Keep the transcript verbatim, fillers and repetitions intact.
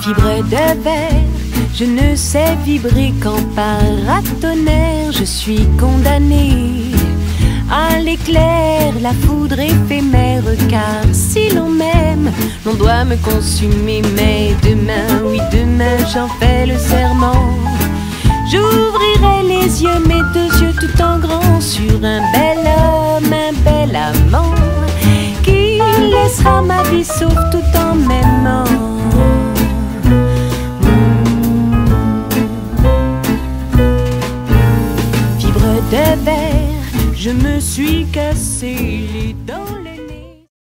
fibre de verre, je ne sais vibrer qu'en paratonnerre. Je suis condamnée à l'éclair, la foudre éphémère, car si l'on m'aime, l'on doit me consumer. Mais demain, oui demain, j'en fais le serment, j'ouvrirai les yeux, mes deux yeux tout en grand, sur un bel homme, un bel amant, qui laissera ma vie sauve tout en m'aimant.